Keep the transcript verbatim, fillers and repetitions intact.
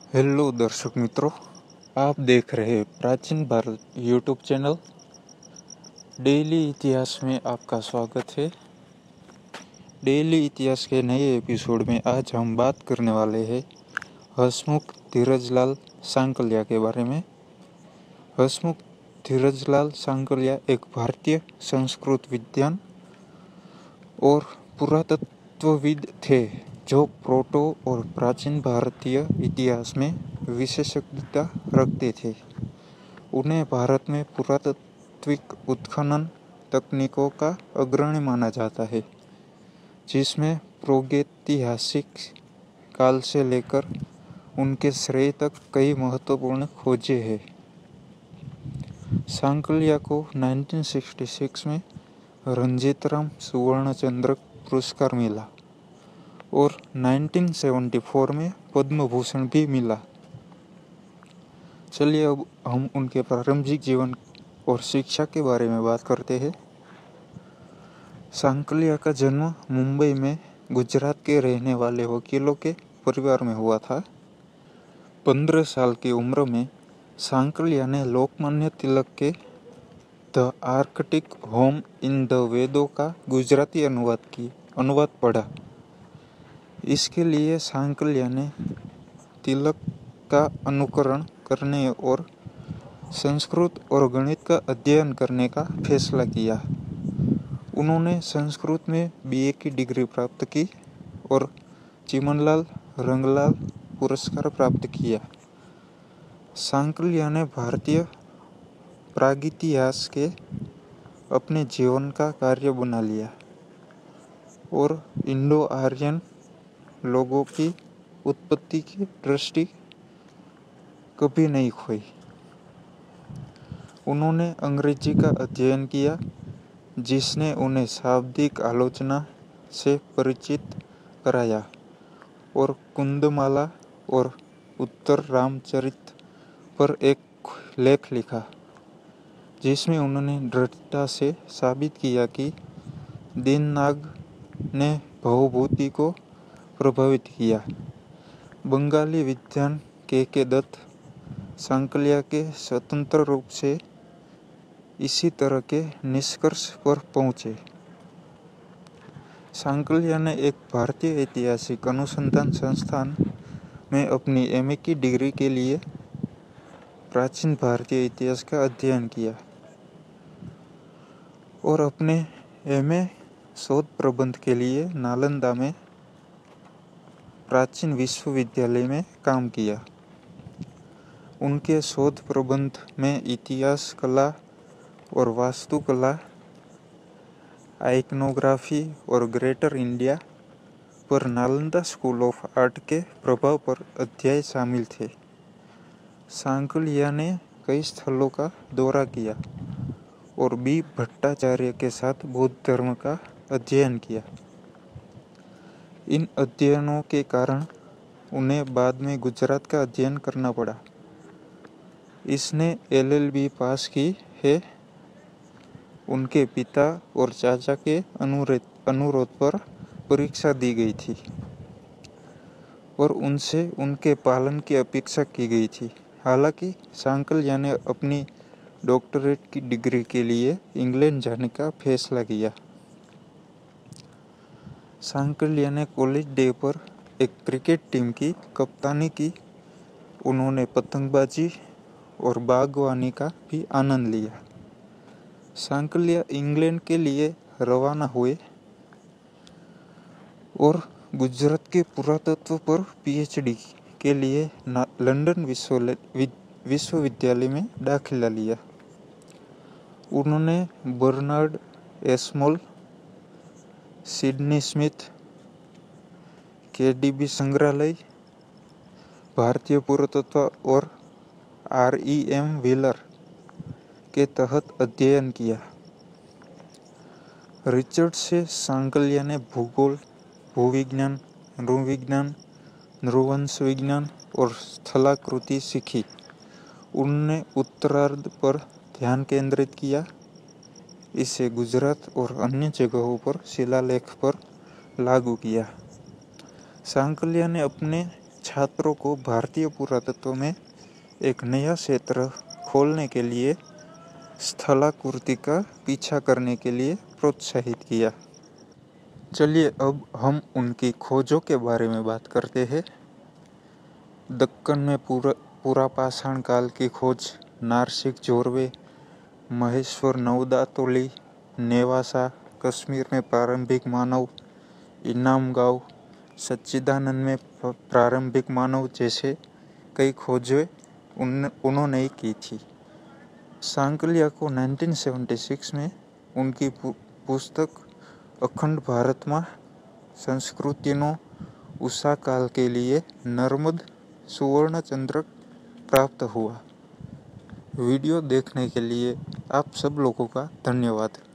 Hello दर्शक मित्रों, आप देख रहे हैं प्राचीन भारत यूट्यूब चैनल। डेली इतिहास में आपका स्वागत है। डेली इतिहास के नए एपिसोड में आज हम बात करने वाले हैं हसमुख धीरजलाल सांकलिया के बारे में। हसमुख धीरजलाल सांकलिया एक भारतीय संस्कृत विद्वान और पुरातत्वविद थे जो प्रोटो और प्राचीन भारतीय इतिहास में विशेषज्ञता रखते थे। उन्हें भारत में पुरातात्विक उत्खनन तकनीकों का अग्रणी माना जाता है, जिसमें प्रागैतिहासिक काल से लेकर उनके श्रेय तक कई महत्वपूर्ण खोजें हैं। सांकलिया को उन्नीस सौ छियासठ में रंजीतराम सुवर्णचंद्रक पुरस्कार मिला और उन्नीस सौ चौहत्तर में पद्म भूषण भी मिला। चलिए अब हम उनके प्रारंभिक जीवन और शिक्षा के बारे में बात करते हैं। सांकलिया का जन्म मुंबई में गुजरात के रहने वाले वकीलों के परिवार में हुआ था। पंद्रह साल की उम्र में सांकलिया ने लोकमान्य तिलक के the arctic home in the वेदों का गुजराती अनुवाद की अनुवाद पढ़ा। इसके लिए सांकलिया ने तिलक का अनुकरण करने और संस्कृत और गणित का अध्ययन करने का फैसला किया। उन्होंने संस्कृत में बीए की डिग्री प्राप्त की और चिमनलाल रंगलाल पुरस्कार प्राप्त किया। सांकलिया ने भारतीय प्रागैतिहास के अपने जीवन का कार्य बना लिया और इंडो आर्यन लोगों की उत्पत्ति की दृष्टि कभी नहीं खोई। उन्होंने अंग्रेजी का अध्ययन किया, जिसने उन्हें शाब्दिक आलोचना से परिचित कराया और कुंदमाला और उत्तर रामचरित पर एक लेख लिखा, जिसमें उन्होंने दृढ़ता से साबित किया कि दीननाग ने भवभूति को प्रभावित किया। बंगाली विद्वान के के दत्त सांकलिया के स्वतंत्र रूप से इसी तरह के निष्कर्ष पर पहुंचे। सांकलिया ने एक भारतीय ऐतिहासिक अनुसंधान संस्थान में अपनी एमए की डिग्री के लिए प्राचीन भारतीय इतिहास का अध्ययन किया और अपने एमए शोध प्रबंध के लिए नालंदा में प्राचीन विश्वविद्यालय में काम किया। उनके शोध प्रबंध में इतिहास, कला और वास्तुकला, आइकनोग्राफी और ग्रेटर इंडिया पर नालंदा स्कूल ऑफ आर्ट के प्रभाव पर अध्याय शामिल थे। सांकलिया ने कई स्थलों का दौरा किया और बी भट्टाचार्य के साथ बौद्ध धर्म का अध्ययन किया। इन अध्ययनों के कारण उन्हें बाद में गुजरात का अध्ययन करना पड़ा। इसने एलएलबी पास की है। उनके पिता और चाचा के अनुरोध पर परीक्षा दी गई थी और उनसे उनके पालन की अपेक्षा की गई थी। हालांकि सांकलिया ने अपनी डॉक्टरेट की डिग्री के लिए इंग्लैंड जाने का फैसला किया। सांकलिया ने कॉलेज डे पर एक क्रिकेट टीम की कप्तानी की। उन्होंने पतंगबाजी और बागवानी का भी आनंद लिया। सांकलिया इंग्लैंड के लिए रवाना हुए और गुजरात के पुरातत्व पर पीएचडी के लिए लंदन विश्वविद्यालय में दाखिला लिया। उन्होंने Bernard Small, Sidney Smith, KDB संग्रहालय, भारतीय पुरातत्व और आरईएम व्हीलर के तहत अध्ययन किया। रिचर्ड से सांकलिया ने भूगोल, भूविज्ञान, नृविज्ञान, नृवंश विज्ञान और स्थलाकृति सीखी। उन्होंने उत्तरार्ध पर ध्यान केंद्रित किया। इसे गुजरात और अन्य जगहों पर शिलालेख पर लागू किया। सांकलिया ने अपने छात्रों को भारतीय पुरातत्व में एक नया क्षेत्र खोलने के लिए स्थलाकृति का पीछा करने के लिए प्रोत्साहित किया। चलिए अब हम उनकी खोजों के बारे में बात करते हैं। दक्कन में पूरा पुरापाषाण काल की खोज, नारसिक जोरवे, महेश्वर नवदातोली, नेवासा, कश्मीर में प्रारंभिक मानव, इनाम गांव, सच्चिदानंद में प्रारंभिक मानव जैसे कई खोजें उन, उन्होंने ही की थी। सांकलिया को उन्नीस सौ छिहत्तर में उनकी पु, पुस्तक अखंड भारतમાં संस्कृतिनो उषा काल के लिए नर्मद सुवर्ण चंद्रक प्राप्त हुआ। वीडियो देखने के लिए आप सब लोगों का धन्यवाद।